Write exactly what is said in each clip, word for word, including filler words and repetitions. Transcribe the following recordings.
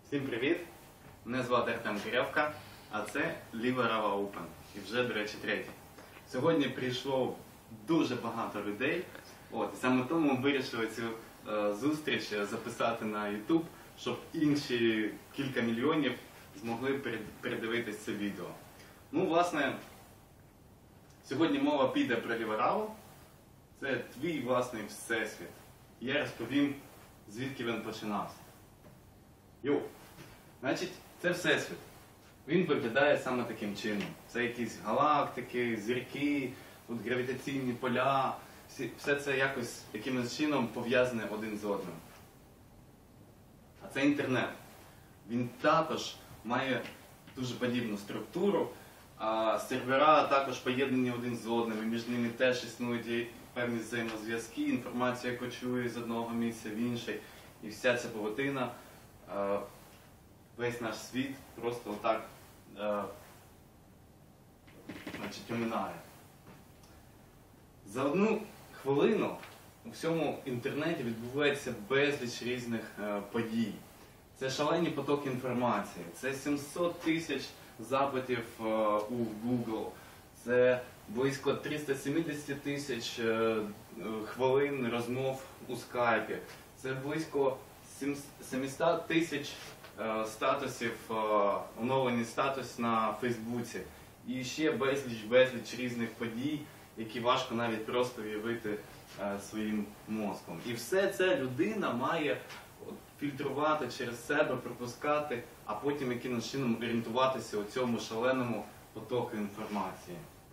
Всім привіт! Мене звати Артем Кирявка, а це Ліва Рава Open. І вже, до речі, третій. Сьогодні прийшло дуже багато людей. От, і саме тому ми вирішили цю е, зустріч записати на YouTube, щоб інші кілька мільйонів змогли передивитись це відео. Ну, власне, сьогодні мова піде про Ліву Раву. Це твій власний всесвіт. Я розповім, звідки він починався. Йоу! Значить, це всесвіт. Він виглядає саме таким чином. Це якісь галактики, зірки, от гравітаційні поля. Всі, все це якось якимось чином пов'язане один з одним. А це інтернет. Він також має дуже подібну структуру. А сервера також поєднані один з одним. І між ними теж існують певні взаємозв'язки, інформація кочує з одного місця в інший. І вся ця павутина, весь наш світ просто отак е, значить, оминає. За одну хвилину у всьому інтернеті відбувається безліч різних е, подій. Це шалені потоки інформації, це сімсот тисяч запитів е, у Google, це близько триста сімдесят тисяч е, хвилин розмов у Skype, це близько сімсот тисяч статусів, оновлений статус на Фейсбуці. І ще безліч-безліч різних подій, які важко навіть просто уявити своїм мозком. І все це людина має фільтрувати через себе, пропускати, а потім якимось чином орієнтуватися у цьому шаленому потоку інформації.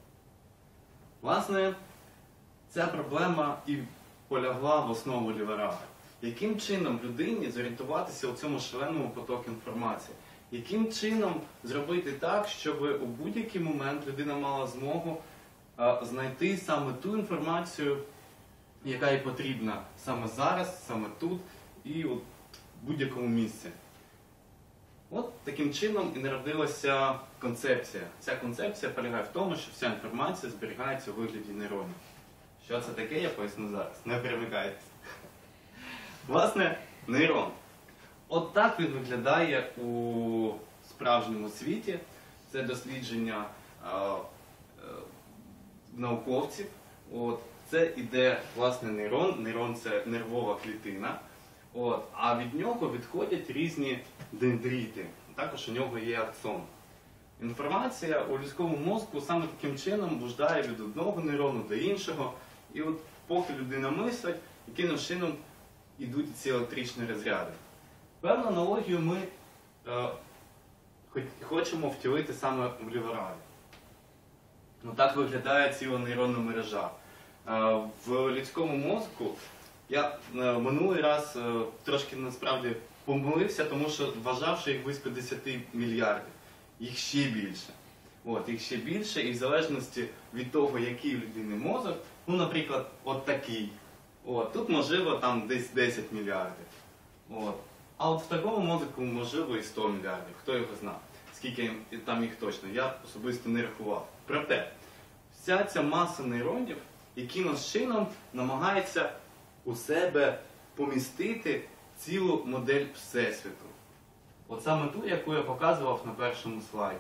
Власне, ця проблема і полягла в основу Ліви Рави. Яким чином людині зорієнтуватися у цьому шаленому потоку інформації? Яким чином зробити так, щоб у будь-який момент людина мала змогу а, знайти саме ту інформацію, яка їй потрібна саме зараз, саме тут і у будь-якому місці? От таким чином і народилася концепція. Ця концепція полягає в тому, що вся інформація зберігається у вигляді нейронів. Що це таке, я поясню зараз. Не перемикайтеся. Власне, нейрон. От так він виглядає у справжньому світі. Це дослідження е, е, науковців. От. Це іде, власне, нейрон. Нейрон – це нервова клітина. От. А від нього відходять різні дендрити. Також у нього є аксон. Інформація у людському мозку саме таким чином блуждає від одного нейрону до іншого. І от поки людина мислить, яким чином йдуть ці електричні розряди. Певну аналогію ми е, хочемо втілити саме в Ліву Раву. Ну, так виглядає ціла нейронна мережа. Е, в людському мозку я е, минулий раз е, трошки насправді помилився, тому що вважав, що їх близько десять мільярдів. Їх ще більше. От, їх ще більше, і в залежності від того, який у людини мозок, ну, наприклад, от такий. От, тут, можливо, там десь десять мільярдів. От. А от в такому мозку, можливо, і сто мільярдів. Хто його знає, скільки там їх точно. Я особисто не рахував. Проте, вся ця маса нейронів якимось чином намагається у себе помістити цілу модель Всесвіту. От саме ту, яку я показував на першому слайді.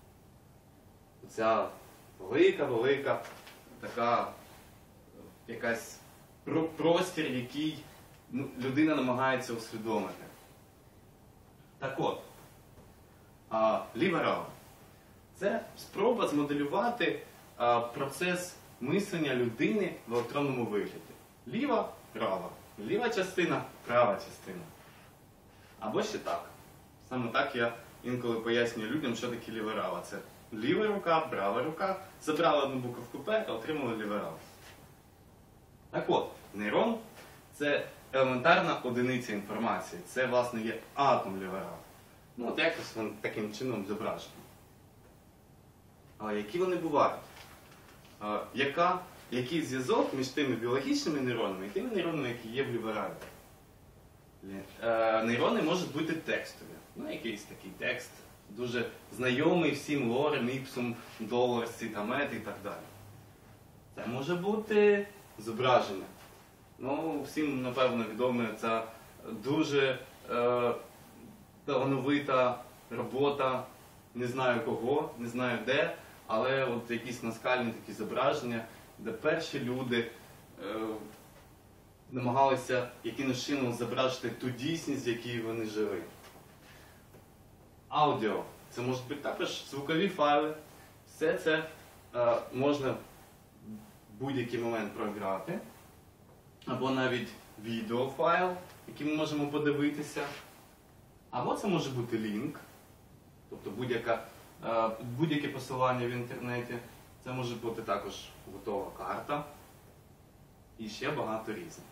Оця велика-велика така якась простір, який ну, людина намагається усвідомити. Так от, а, Ліва Рава – це спроба змоделювати а, процес мислення людини в електронному вигляді. Ліва – права. Ліва частина – права частина. Або ще так. Саме так я інколи пояснюю людям, що таке Ліва Рава. Це ліва рука, права рука. Забрали одну буковку П, а отримали Ліву Раву. Так от, нейрон – це елементарна одиниця інформації. Це, власне, є атом Ліви Рави. Ну, от якось він таким чином зображений. Але які вони бувають? А, яка, який зв'язок між тими біологічними нейронами і тими нейронами, які є в Лівій Раві? Е, нейрони можуть бути текстові. Ну, якийсь такий текст, дуже знайомий всім Лорем, Іпсом, Доллар, Сітамет і так далі. Це може бути зображення. Ну, всім, напевно, відоме, це дуже е, талановита робота, не знаю кого, не знаю де, але от якісь наскальні такі зображення, де перші люди е, намагалися якимось чином зображити ту дійсність, в якій вони жили. Аудіо. Це можуть бути також звукові файли. Все це е, можна в будь-який момент програти. Або навіть відеофайл, який ми можемо подивитися. Або це може бути лінк, тобто будь-яке е, будь-яке посилання в інтернеті. Це може бути також готова карта. І ще багато різних.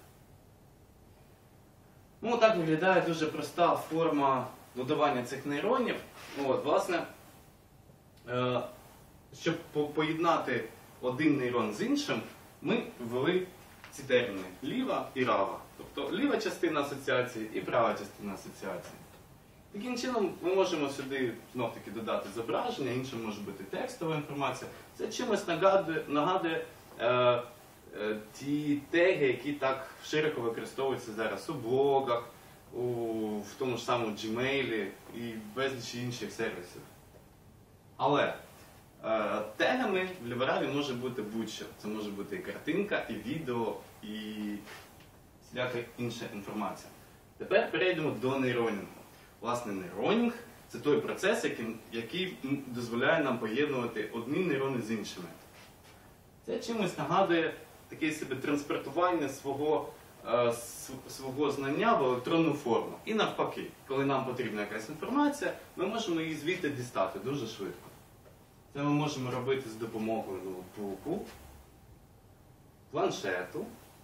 Ну, так виглядає дуже проста форма додавання цих нейронів. От, власне, е, щоб по поєднати один нейрон з іншим, ми ввели ці терміни ліва і рава. Тобто ліва частина асоціації і права частина асоціації. Таким чином ми можемо сюди знов-таки додати зображення, іншим може бути текстова інформація. Це чимось нагадує, нагадує е, е, ті теги, які так широко використовуються зараз у блогах, у, в тому ж самому Gmail і безлічі інших сервісів. Але е, тегами в Лівераві може бути будь-що. Це може бути і картинка, і відео, і всяка інша інформація. Тепер перейдемо до нейронінгу. Власне, нейронінг – це той процес, який, який дозволяє нам поєднувати одні нейрони з іншими. Це чимось нагадує таке себе транспортування свого, е, свого знання в електронну форму. І навпаки, коли нам потрібна якась інформація, ми можемо її звідти дістати дуже швидко. Це ми можемо робити з допомогою ноутбуку, планшету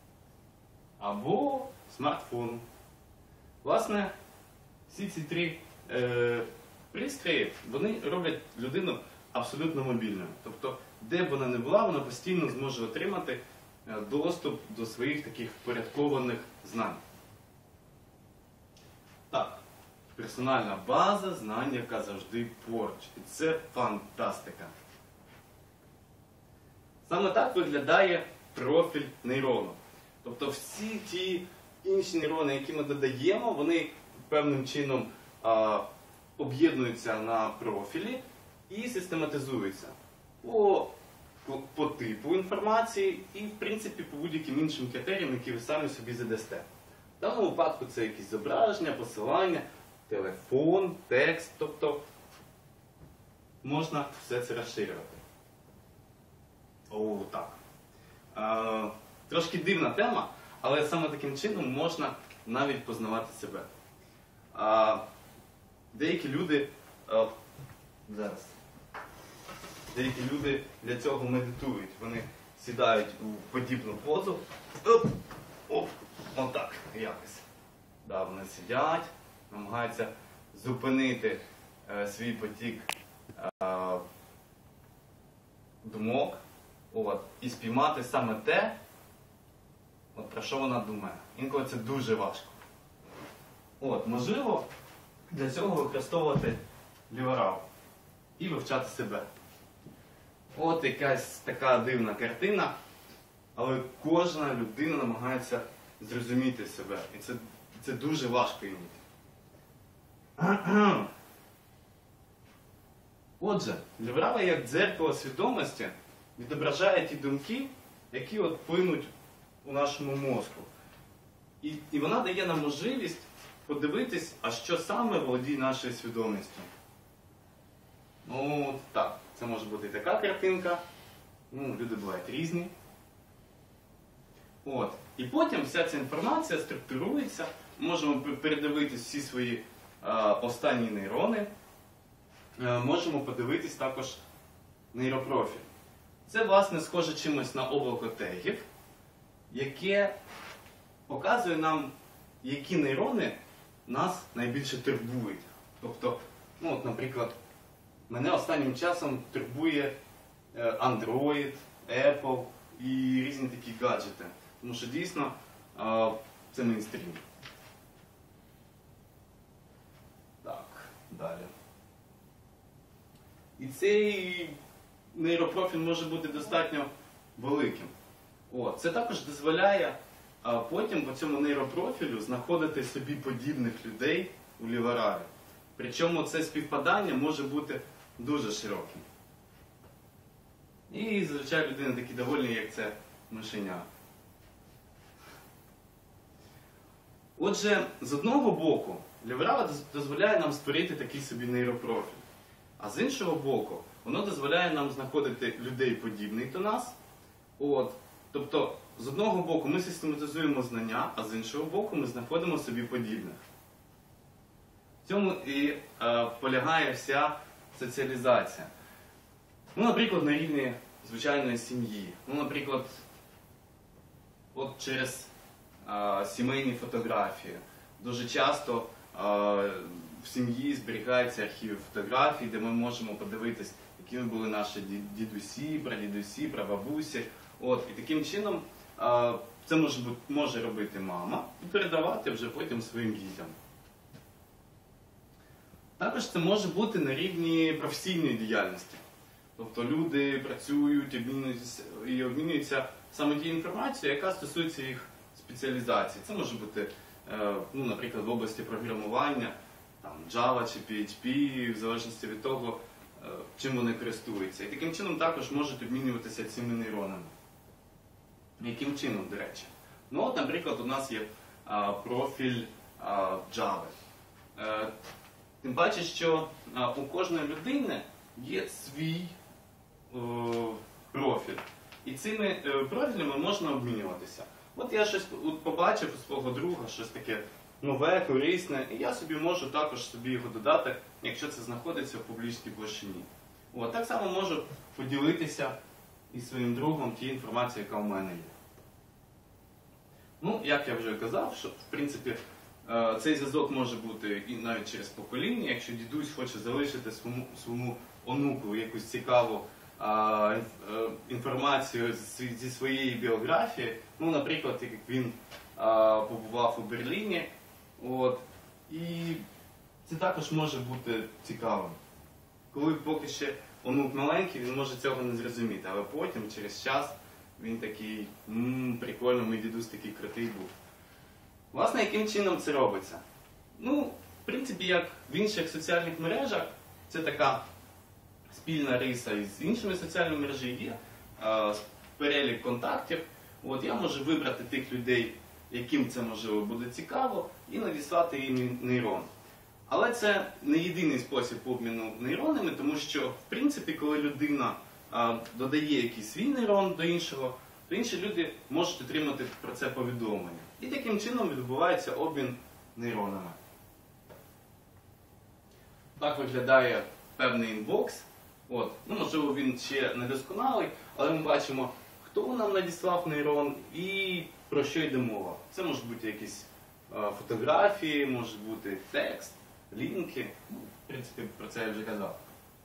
або смартфону. Власне, всі ці три е, пристрої, вони роблять людину абсолютно мобільною. Тобто, де б вона не була, вона постійно зможе отримати е, доступ до своїх таких впорядкованих знань. Так, персональна база знань, яка завжди поруч. І це фантастика. Саме так виглядає профіль нейрону. Тобто всі ті інші нейрони, які ми додаємо, вони певним чином а, об'єднуються на профілі і систематизуються по, по, по типу інформації і, в принципі, по будь-яким іншим критеріям, які ви самі собі задасте. В даному випадку це якісь зображення, посилання, телефон, текст, тобто можна все це розширювати. О, так. А, трошки дивна тема, але саме таким чином можна навіть познавати себе. А, деякі люди а, зараз деякі люди для цього медитують. Вони сідають у подібну позу. Оп, оп, отак якось. Да, вони сидять, намагаються зупинити е, свій потік е, думок, от, і спіймати саме те, от, про що вона думає. Інколи це дуже важко. От, можливо, для цього використовувати ліверал і вивчати себе. От якась така дивна картина, але кожна людина намагається зрозуміти себе. І це, це дуже важко іноді. Отже, ліверала як дзеркало свідомості відображає ті думки, які от плинуть у нашому мозку. І, і вона дає нам можливість подивитись, а що саме володіє нашою свідомістю. Ну, так, це може бути і така картинка. Ну, люди бувають різні. От. І потім вся ця інформація структурується. Можемо передивитись всі свої а, останні нейрони. А, можемо подивитись також нейропрофіль. Це, власне, схоже чимось на облако тегів, яке показує нам, які нейрони нас найбільше турбують. Тобто, ну, от, наприклад, мене останнім часом турбує Android, Apple і різні такі гаджети. Тому що дійсно це мейнстрім. Так, далі. І цей нейропрофіль може бути достатньо великим. О, це також дозволяє а потім по цьому нейропрофілю знаходити собі подібних людей у лівералі. Причому це співпадання може бути дуже широким. І зазвичай людина такі довольні, як це мишеня. Отже, з одного боку, Ліврава дозволяє нам створити такий собі нейропрофіль. А з іншого боку, воно дозволяє нам знаходити людей подібних до нас. От, тобто, з одного боку ми систематизуємо знання, а з іншого боку ми знаходимо собі подібних. В цьому і е, полягає вся соціалізація. Ну, наприклад, на рівні звичайної сім'ї. Ну, наприклад, от через е, сімейні фотографії. Дуже часто е, в сім'ї зберігаються архіви фотографій, де ми можемо подивитись, якими були наші дідусі, прадідусі, прабабусі. От, і таким чином е, це може, може робити мама і передавати вже потім своїм дітям. Також це може бути на рівні професійної діяльності. Тобто люди працюють обмінюються, і обмінюються саме тією інформацією, яка стосується їх спеціалізації. Це може бути, ну, наприклад, в області програмування, там, Java чи пі ейч пі, в залежності від того, чим вони користуються. І таким чином також можуть обмінюватися цими нейронами. Яким чином, до речі? Ну, от, наприклад, у нас є а, профіль а, Java. Е, тим паче, що а, у кожної людини є свій е, профіль. І цими е, профілями можна обмінюватися. От я щось от побачив у свого друга, щось таке нове, корисне, і я собі можу також собі його додати, якщо це знаходиться в публічній площині. От, так само можу поділитися із своїм другом тією інформацією, яка у мене є. Ну, як я вже казав, що, в принципі, е, цей зв'язок може бути і навіть через покоління. Якщо дідусь хоче залишити своєму, своєму онуку якусь цікаву а, інформацію зі своєї біографії, ну, наприклад, як він а, побував у Берліні, от, і це також може бути цікавим. Коли поки ще онук маленький, він може цього не зрозуміти, але потім, через час, він такий, ммм, прикольно, мій дідусь такий крутий був. Власне, яким чином це робиться? Ну, в принципі, як в інших соціальних мережах, це така спільна риса із іншими соціальними мережами, є е, перелік контактів. От, я можу вибрати тих людей, яким це, можливо, буде цікаво, і надіслати їм нейрон. Але це не єдиний спосіб обміну нейронами, тому що, в принципі, коли людина а, додає якийсь свій нейрон до іншого, то інші люди можуть отримати про це повідомлення. І таким чином відбувається обмін нейронами. Так виглядає певний інбокс. От. Ну, можливо, він ще не досконалий, але ми бачимо, хто нам надіслав нейрон і про що йде мова. Це можуть бути якісь а, фотографії, може бути текст, лінки. Ну, в принципі, про це я вже казав.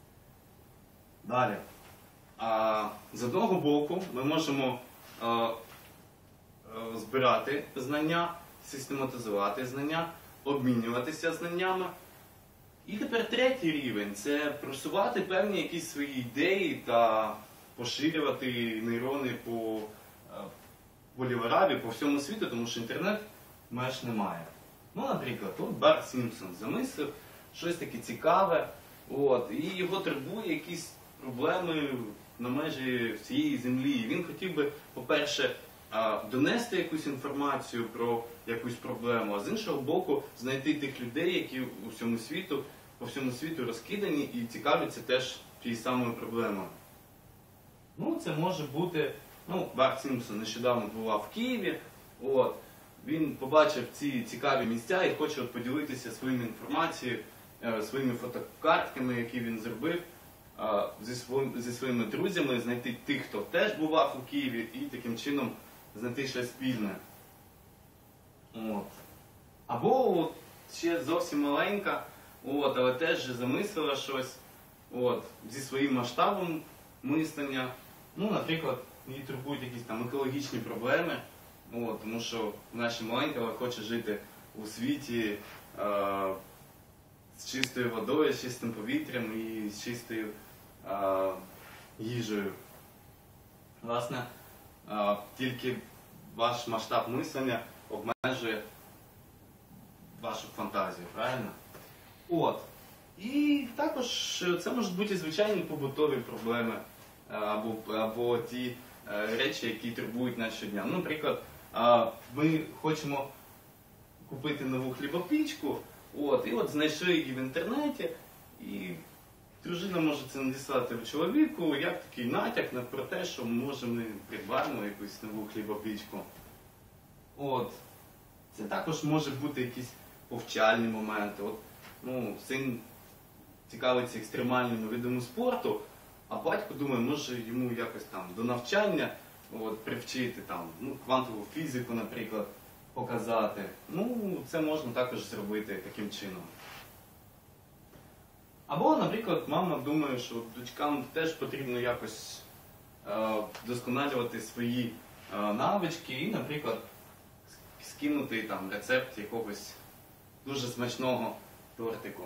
Далі. А, з одного боку ми можемо а, а, збирати знання, систематизувати знання, обмінюватися знаннями. І тепер третій рівень – це просувати певні якісь свої ідеї та поширювати нейрони по, по Лівараві, по всьому світу, тому що інтернет меж немає. Ну, наприклад, от Барт Сімпсон замислив щось таке цікаве, от, і його турбує якісь проблеми на межі всієї землі. І він хотів би, по-перше, донести якусь інформацію про якусь проблему, а з іншого боку, знайти тих людей, які у всьому світу, по всьому світу розкидані і цікавляться теж тією самою проблемою. Ну, це може бути, ну, Барт Сімпсон нещодавно бував в Києві, от, він побачив ці цікаві місця і хоче от поділитися своєю інформацією, своїми фотокартками, які він зробив, зі, своїм, зі своїми друзями, знайти тих, хто теж бував у Києві, і таким чином знайти щось спільне. От. Або от, ще зовсім маленька, от, але теж замислила щось от, зі своїм масштабом мислення. Ну, наприклад, її турбують якісь там екологічні проблеми, от, тому що наша маленька хоче жити у світі е, з чистою водою, з чистим повітрям і з чистою е, їжею. Власне, е, тільки ваш масштаб мислення обмежує вашу фантазію, правильно? От. І також це можуть бути звичайні побутові проблеми або, або ті речі, які турбують нас щодня. Ну, наприклад, ми хочемо купити нову хлібопічку, от, і от знайшли її в інтернеті, і дружина може це надіслати чоловіку, як такий натяк на про те, що може ми придбаємо якусь нову хлібопічку. От. Це також може бути якісь повчальні моменти. От, ну, син цікавиться екстремальними видами спорту, а батько думає, може йому якось там до навчання от, привчити, там, ну, квантову фізику, наприклад, показати. Ну, це можна також зробити таким чином. Або, наприклад, мама думає, що дочкам теж потрібно якось е, вдосконалювати свої е, навички і, наприклад, скинути там рецепт якогось дуже смачного тортику.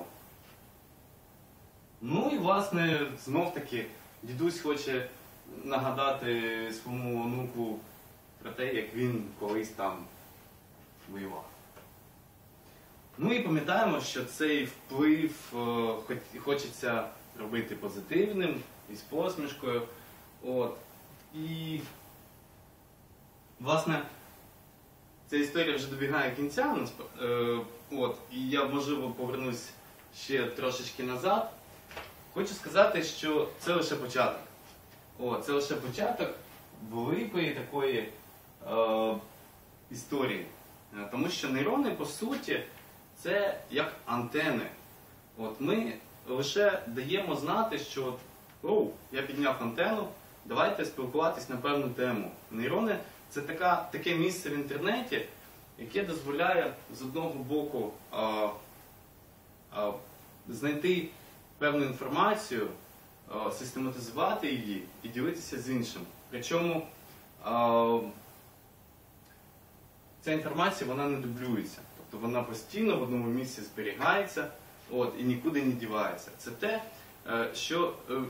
Ну і, власне, знов-таки, дідусь хоче нагадати своєму онуку про те, як він колись там воював. Ну і пам'ятаємо, що цей вплив е, хочеться робити позитивним і з посмішкою. От. І, власне, ця історія вже добігає кінця. Е, от. І я, можливо, повернусь ще трошечки назад. Хочу сказати, що це лише початок. О, це лише початок великої такої е, історії. Тому що нейрони, по суті, це як антени. От ми лише даємо знати, що оу, я підняв антенну, давайте спілкуватись на певну тему. Нейрони – це така, таке місце в інтернеті, яке дозволяє з одного боку а, а, знайти певну інформацію, а, систематизувати її і ділитися з іншим. Причому а, ця інформація вона не дублюється. Тобто вона постійно в одному місці зберігається, от, і нікуди не дівається. Це те, що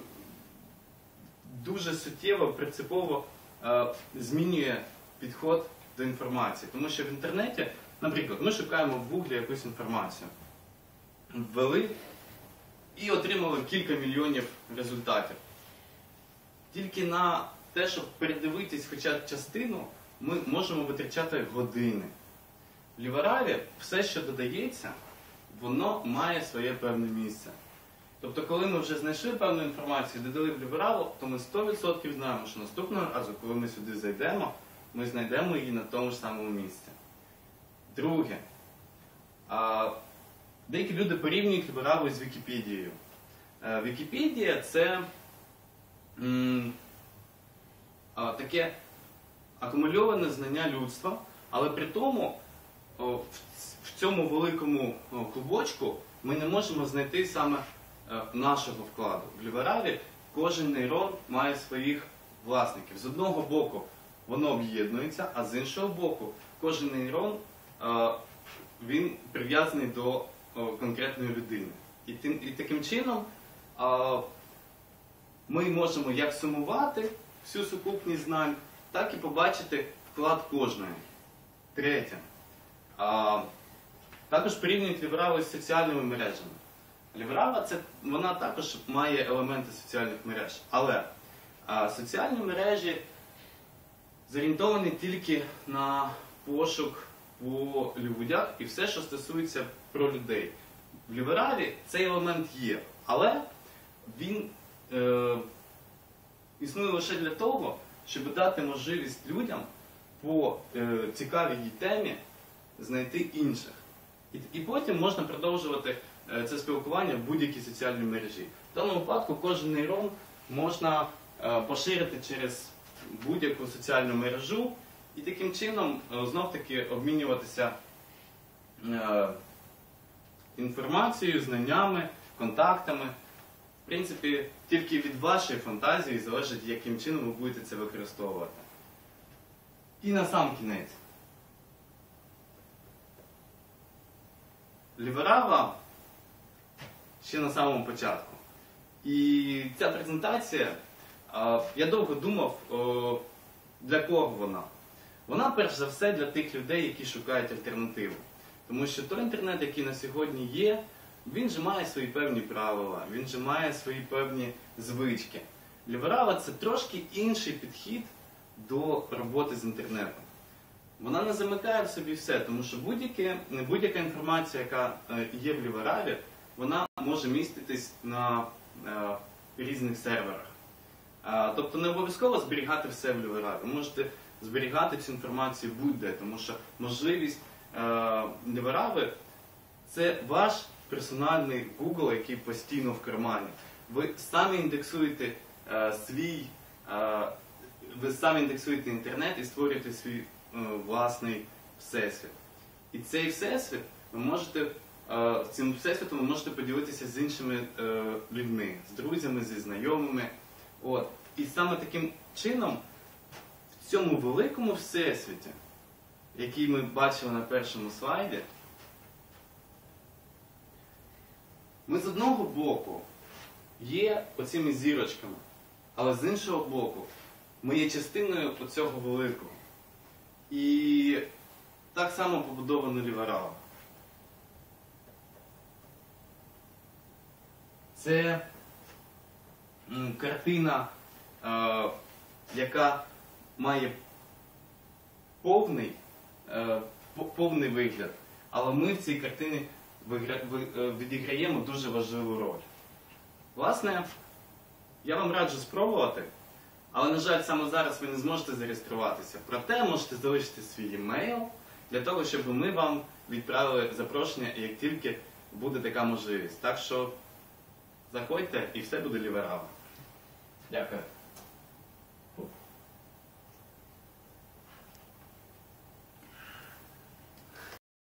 дуже суттєво, принципово змінює підход до інформації. Тому що в інтернеті, наприклад, ми шукаємо в Гуглі якусь інформацію. Ввели і отримали кілька мільйонів результатів. Тільки на те, щоб передивитись хоча б частину, ми можемо витрачати години. В Лівераві все, що додається, воно має своє певне місце. Тобто, коли ми вже знайшли певну інформацію і додали в Лівераву, то ми сто відсотків знаємо, що наступного разу, коли ми сюди зайдемо, ми знайдемо її на тому ж самому місці. Друге. А, деякі люди порівнюють Лівераву з Вікіпедією. А, Вікіпедія – це м, а, таке акумульоване знання людства, але при тому в цьому великому клубочку ми не можемо знайти саме нашого вкладу. В Лівераві кожен нейрон має своїх власників. З одного боку воно об'єднується, а з іншого боку кожен нейрон він прив'язаний до конкретної людини. І, тим, і таким чином ми можемо як сумувати всю сукупність знань, так і побачити вклад кожної. Третє. А, також порівнюють Лівераву з соціальними мережами. Ліверава це, вона також має елементи соціальних мереж. Але а, соціальні мережі зорієнтовані тільки на пошук по людях і все, що стосується про людей. В Лівераві цей елемент є, але він е, існує лише для того, щоб дати можливість людям по е, цікавій їй темі знайти інших. І, і потім можна продовжувати е, це спілкування в будь-якій соціальній мережі. В даному випадку кожен нейрон можна е, поширити через будь-яку соціальну мережу і таким чином е, знов-таки обмінюватися е, інформацією, знаннями, контактами. В принципі, тільки від вашої фантазії залежить, яким чином ви будете це використовувати. І на сам кінець. Ліверава ще на самому початку. І ця презентація, я довго думав, для кого вона. Вона, перш за все, для тих людей, які шукають альтернативу. Тому що той інтернет, який на сьогодні є, він же має свої певні правила, він же має свої певні звички. Ліверала – це трошки інший підхід до роботи з інтернетом. Вона не замикає в собі все, тому що будь-яка інформація, яка є в лівералі, вона може міститись на е, різних серверах. Е, тобто не обов'язково зберігати все в лівералі. Ви можете зберігати цю інформацію будь-де, тому що можливість е, ліверали – це ваш персональний Google, який постійно в кармані. Ви самі індексуєте е, свій, е, ви самі індексуєте інтернет і створюєте свій е, власний всесвіт. І цей всесвіт ви можете, е, цим всесвітом ви можете поділитися з іншими е, людьми, з друзями, зі знайомими. От. І саме таким чином в цьому великому всесвіті, який ми бачили на першому слайді, ми з одного боку є оцими зірочками, але з іншого боку ми є частиною оцього великого. І так само побудовано ліверал. Це м, картина, е, яка має повний, е, повний вигляд, але ми в цій картині відіграємо дуже важливу роль. Власне, я вам раджу спробувати, але, на жаль, саме зараз ви не зможете зареєструватися. Проте можете залишити свій емейл для того, щоб ми вам відправили запрошення, як тільки буде така можливість. Так що заходьте і все буде ліверально. Дякую.